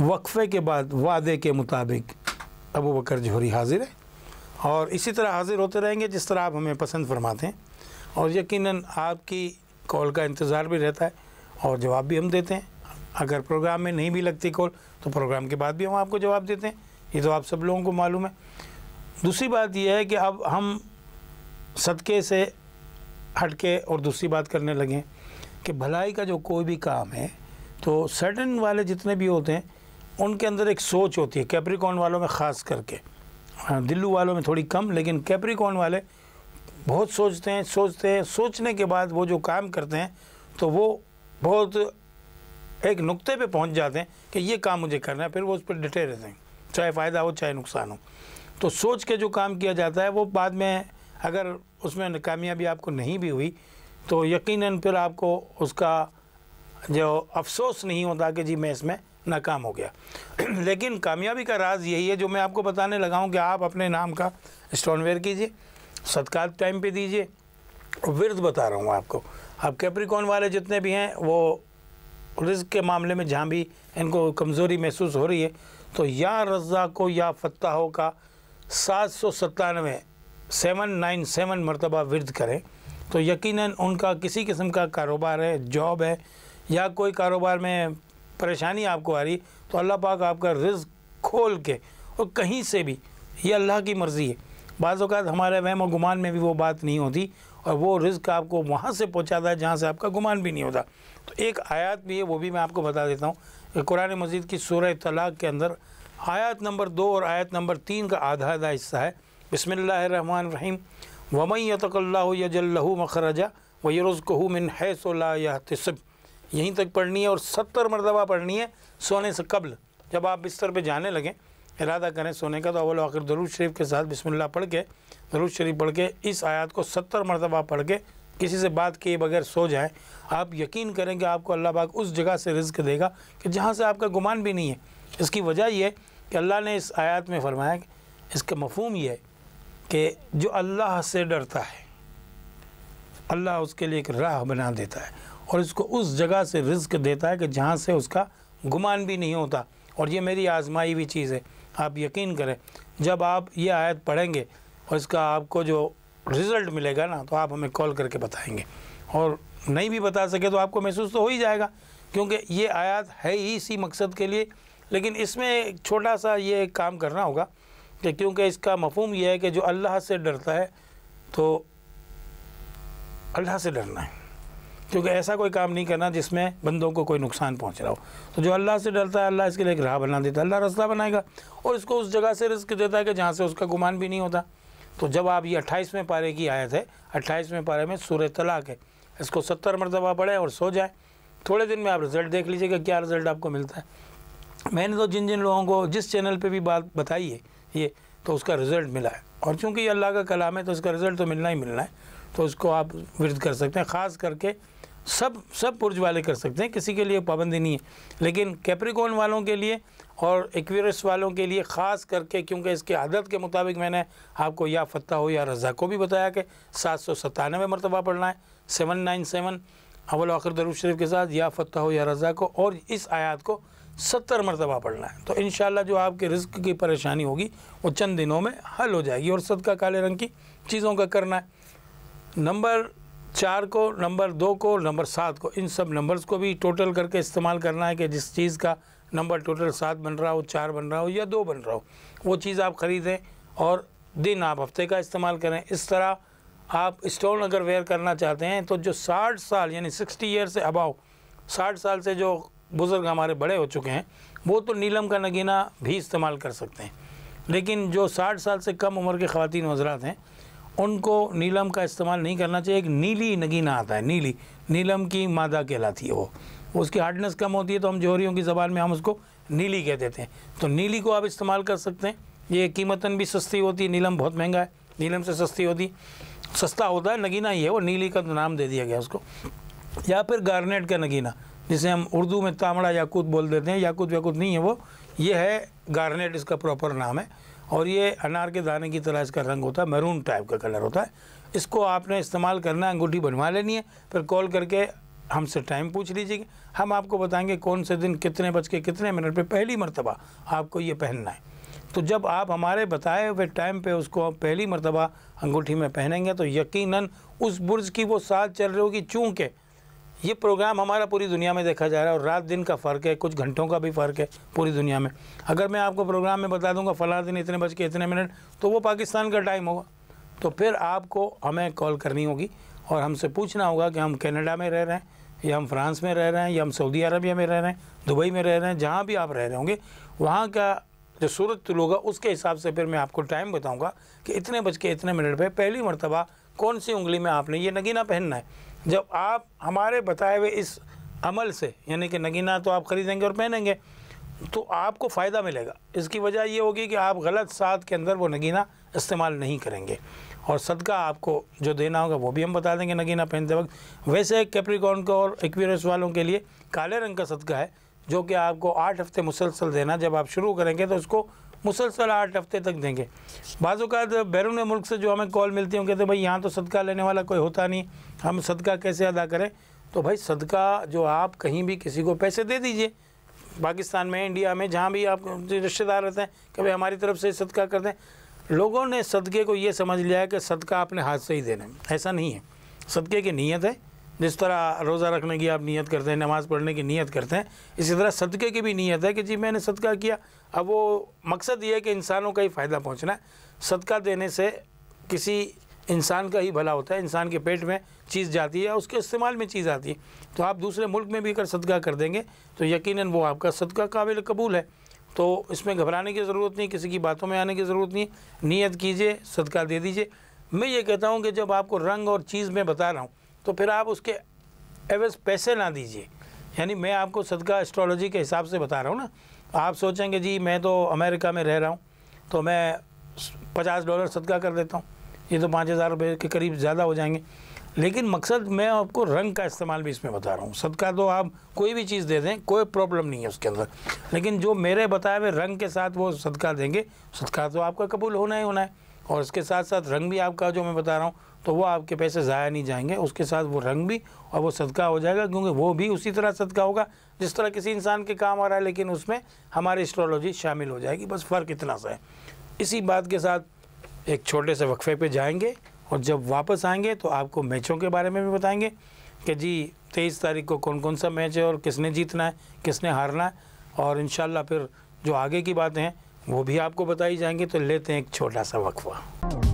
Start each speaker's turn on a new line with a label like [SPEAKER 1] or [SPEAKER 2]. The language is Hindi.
[SPEAKER 1] वक्फे के बाद वादे के मुताबिक अबू बकर जोहरी हाज़िर है, और इसी तरह हाज़िर होते रहेंगे जिस तरह आप हमें पसंद फरमाते हैं, और यकीनन आपकी कॉल का इंतज़ार भी रहता है और जवाब भी हम देते हैं। अगर प्रोग्राम में नहीं भी लगती कॉल तो प्रोग्राम के बाद भी हम आपको जवाब देते हैं, ये तो आप सब लोगों को मालूम है। दूसरी बात यह है कि अब हम सदक़े से हट के और दूसरी बात करने लगे कि भलाई का जो कोई भी काम है तो सर्टन वाले जितने भी होते हैं उनके अंदर एक सोच होती है, कैप्रिकॉर्न वालों में ख़ास करके, दिल्लू वालों में थोड़ी कम, लेकिन कैप्रिकॉर्न वाले बहुत सोचते हैं, सोचने के बाद वो जो काम करते हैं तो वो बहुत एक नुक्ते पे पहुंच जाते हैं कि ये काम मुझे करना है, फिर वो उस पर डटे रहते हैं, चाहे फ़ायदा हो चाहे नुकसान हो। तो सोच के जो काम किया जाता है वो बाद में अगर उसमें कामयाबी आपको नहीं भी हुई तो यकीनन फिर आपको उसका जो अफसोस नहीं होता कि जी मैं इसमें नाकाम हो गया। लेकिन कामयाबी का राज यही है जो मैं आपको बताने लगा हूँ कि आप अपने नाम का स्टोनवेयर कीजिए, सदकात टाइम पे दीजिए, विर्द बता रहा हूँ आपको। आप कैप्रिकॉर्न वाले जितने भी हैं वो रिज़्क़ के मामले में जहाँ भी इनको कमज़ोरी महसूस हो रही है तो या रज़्ज़ाक़ो या फ़त्ताहो का 797 मरतबा विर्द करें तो यकीनन उनका किसी किस्म का कारोबार है, जॉब है या कोई कारोबार में परेशानी आपको आ रही तो अल्लाह पाक आपका रिज़्क़ खोल के, और कहीं से भी, ये अल्लाह की मर्ज़ी है। बाज़ औक़ात हमारे वहम और गुमान में भी वो बात नहीं होती और वो रिज़्क़ आपको वहाँ से पहुँचाता है जहाँ से आपका गुमान भी नहीं होता। तो एक आयत भी है, वो भी मैं आपको बता देता हूँ कि कुरान मजीद की सूरह तलाक़ के अंदर आयत नंबर 2 और आयत नंबर 3 का आधा हिस्सा है। बिस्मिल्लाहिर्रहमानिर्रहीम वमन यतक़िल्लाहु यजअल लहू मख़रजा व यरज़ुक़हु मिन हैसु ला यहतसिब। यहीं तक पढ़नी है और 70 मरतबा पढ़नी है सोने से कबल। जब आप बिस्तर पे जाने लगें, इरादा करें सोने का, तो अव्वल आखिर दरूद शरीफ के साथ बिस्मिल्लाह पढ़ के, दरूद शरीफ पढ़ के इस आयत को 70 मरतबा पढ़ के किसी से बात किए बगैर सो जाएं। आप यकीन करें कि आपको अल्लाह पाक उस जगह से रिज़्क़ देगा कि जहाँ से आपका गुमान भी नहीं है। इसकी वजह यह है कि अल्लाह ने इस आयत में फरमाया, इसका मफ़हूम यह है कि जो अल्लाह से डरता है अल्लाह उसके लिए एक राह बना देता है और इसको उस जगह से रिज़्क़ देता है कि जहाँ से उसका गुमान भी नहीं होता। और ये मेरी आजमाई हुई चीज़ है। आप यकीन करें, जब आप ये आयत पढ़ेंगे और इसका आपको जो रिज़ल्ट मिलेगा ना तो आप हमें कॉल करके बताएंगे, और नहीं भी बता सके तो आपको महसूस तो हो ही जाएगा, क्योंकि ये आयत है ही इसी मकसद के लिए। लेकिन इसमें एक छोटा सा ये काम करना होगा कि क्योंकि इसका मफ़हूम ये है कि जो अल्लाह से डरता है तो अल्लाह से डरना है, क्योंकि ऐसा कोई काम नहीं करना जिसमें बंदों को कोई नुकसान पहुंच रहा हो। तो जो अल्लाह से डरता है अल्लाह इसके लिए एक राह बना देता है, अल्लाह रास्ता बनाएगा और इसको उस जगह से रिज़्क़ देता है कि जहाँ से उसका गुमान भी नहीं होता। तो जब आप ये 28वें पारे की आयत है, 28वें पारे में सूरह तलाक़ है, इसको 70 मरतबा पढ़ें और सो जाएँ। थोड़े दिन में आप रिज़ल्ट देख लीजिएगा क्या रिज़ल्ट आपको मिलता है। मैंने तो जिन जिन लोगों को जिस चैनल पर भी बात बताई है ये, तो उसका रिज़ल्ट मिला है, और चूँकि ये अल्लाह का कलाम है तो इसका रिज़ल्ट तो मिलना ही मिलना है। तो इसको आप विर्द कर सकते हैं, ख़ास करके सब पुरज वाले कर सकते हैं, किसी के लिए पाबंदी नहीं है। लेकिन कैप्रिकॉर्न वालों के लिए और एक्वेरियस वालों के लिए ख़ास करके, क्योंकि इसके आदत के मुताबिक मैंने आपको या फ़त्ता हो या रज़ा को भी बताया कि 797 मरतबा पढ़ना है, 797 अव्वल आखिर दरूद शरीफ के साथ, या फ़त्ता हो या रज़ा को, और इस आयत को 70 मरतबा पढ़ना है। तो इंशाअल्लाह जो आपके रिज़्क़ की परेशानी होगी वो चंद दिनों में हल हो जाएगी। और सदका काले रंग की चीज़ों का करना है। नंबर 4 को, नंबर 2 को, नंबर 7 को, इन सब नंबर्स को भी टोटल करके इस्तेमाल करना है कि जिस चीज़ का नंबर टोटल 7 बन रहा हो, 4 बन रहा हो या 2 बन रहा हो, वो चीज़ आप ख़रीदें और दिन आप हफ्ते का इस्तेमाल करें। इस तरह आप स्टोन अगर वेयर करना चाहते हैं तो जो 60 साल यानी 60 ईयर से अबाव, 60 साल से जो बुज़ुर्ग हमारे बड़े हो चुके हैं वो तो नीलम का नगीना भी इस्तेमाल कर सकते हैं। लेकिन जो 60 साल से कम उम्र के ख़वातीन हज़रात हैं उनको नीलम का इस्तेमाल नहीं करना चाहिए। एक नीली नगीना आता है, नीलम की मादा कहलाती है वो, उसकी हार्डनेस कम होती है तो हम जोहरियों की ज़बान में हम उसको नीली कह देते हैं। तो नीली को आप इस्तेमाल कर सकते हैं। ये कीमतन भी सस्ती होती है, नीलम बहुत महंगा है, नीलम से सस्ती होती, सस्ता होता है नगीना ही है वो, नीली का तो नाम दे दिया गया उसको। या फिर गार्नेट का नगीना, जिसे हम उर्दू में तांबड़ा याकूत बोल देते हैं, याकूत नहीं है वो, ये है गार्नेट, इसका प्रॉपर नाम है। और ये अनार के दाने की तरह इसका रंग होता है, मैरून टाइप का कलर होता है। इसको आपने इस्तेमाल करना है, अंगूठी बनवा लेनी है, फिर कॉल करके हमसे टाइम पूछ लीजिएगा, हम आपको बताएंगे कौन से दिन कितने बज के कितने मिनट पे पहली मर्तबा आपको ये पहनना है। तो जब आप हमारे बताए हुए टाइम पे उसको पहली मर्तबा अंगूठी में पहनेंगे तो यकीनन उस बुर्ज की वो साथ चल रही होगी। चूँकि ये प्रोग्राम हमारा पूरी दुनिया में देखा जा रहा है और रात दिन का फ़र्क है, कुछ घंटों का भी फ़र्क है पूरी दुनिया में। अगर मैं आपको प्रोग्राम में बता दूंगा फ़लाँ दिन इतने बज के इतने मिनट, तो वो पाकिस्तान का टाइम होगा। तो फिर आपको हमें कॉल करनी होगी और हमसे पूछना होगा कि हम कनाडा में रह रहे हैं या हम फ्रांस में रह रहे हैं या हम सऊदी अरबिया में रह रहे हैं, दुबई में रह रहे हैं, जहाँ भी आप रह रहे होंगे वहाँ का जो सूरत तुल होगा उसके हिसाब से फिर मैं आपको टाइम बताऊँगा कि इतने बज के इतने मिनट पर पहली मरतबा कौन सी उंगली में आपने ये नगीना पहनना है। जब आप हमारे बताए हुए इस अमल से, यानी कि नगीना तो आप ख़रीदेंगे और पहनेंगे, तो आपको फ़ायदा मिलेगा। इसकी वजह ये होगी कि आप गलत साथ के अंदर वो नगीना इस्तेमाल नहीं करेंगे और सदका आपको जो देना होगा वो भी हम बता देंगे नगीना पहनते वक्त। वैसे कैप्रिकॉर्न को और एक्वेरियस वालों के लिए काले रंग का सदका है जो कि आपको 8 हफ्ते मुसलसल देना। जब आप शुरू करेंगे तो उसको मुसलसल 8 हफ्ते तक देंगे। बाज़-औक़ात बैरून मुल्क से जो हमें कॉल मिलती हैं, कहते भाई यहाँ तो सदका लेने वाला कोई होता नहीं, हम सदका कैसे अदा करें। तो भाई सदका जो आप कहीं भी किसी को पैसे दे दीजिए, पाकिस्तान में, इंडिया में, जहाँ भी आप रिश्तेदार रहते हैं कि भाई हमारी तरफ से सदका कर दें। लोगों ने सदक़े को ये समझ लिया है कि सदका अपने हाथ से ही देना है। ऐसा नहीं है। सदक़े की नीयत है, जिस तरह रोज़ा रखने की आप नियत करते हैं, नमाज़ पढ़ने की नियत करते हैं, इसी तरह सदक़े की भी नियत है कि जी मैंने सदका किया। अब वो मकसद ये है कि इंसानों का ही फ़ायदा पहुँचना है। सदका देने से किसी इंसान का ही भला होता है, इंसान के पेट में चीज़ जाती है, उसके इस्तेमाल में चीज़ आती है। तो आप दूसरे मुल्क में भी अगर सदका कर देंगे तो यकीनन वो आपका सदका काबिल कबूल है। तो इसमें घबराने की ज़रूरत नहीं, किसी की बातों में आने की ज़रूरत नहीं। नियत कीजिए, सदका दे दीजिए। मैं ये कहता हूँ कि जब आपको रंग और चीज़ में बता रहा हूँ तो फिर आप उसके एवज़ पैसे ना दीजिए। यानी मैं आपको सदका एस्ट्रोलॉजी के हिसाब से बता रहा हूँ ना। आप सोचेंगे जी मैं तो अमेरिका में रह रहा हूँ तो मैं $50 सदका कर देता हूँ, ये तो 5000 रुपये के करीब ज़्यादा हो जाएंगे। लेकिन मकसद मैं आपको रंग का इस्तेमाल भी इसमें बता रहा हूँ। सदका तो आप कोई भी चीज़ दे दें, कोई प्रॉब्लम नहीं है उसके अंदर, लेकिन जो मेरे बताए हुए रंग के साथ वो सदका देंगे, सदका तो आपका कबूल होना ही होना है। और इसके साथ साथ रंग भी आपका जो मैं बता रहा हूँ तो वो आपके पैसे ज़ाया नहीं जाएंगे, उसके साथ वो रंग भी और वो सदका हो जाएगा, क्योंकि वो भी उसी तरह सदका होगा जिस तरह किसी इंसान के काम आ रहा है, लेकिन उसमें हमारी एस्ट्रोलॉजी शामिल हो जाएगी। बस फ़र्क इतना सा है। इसी बात के साथ एक छोटे से वक्फे पे जाएंगे और जब वापस आएंगे तो आपको मैचों के बारे में भी बताएंगे कि जी 23 तारीख को कौन कौन सा मैच है और किसने जीतना है, किसने हारना है, और इंशाल्लाह फिर जो आगे की बातें हैं वो भी आपको बताई जाएंगी। तो लेते हैं एक छोटा सा वक्फा।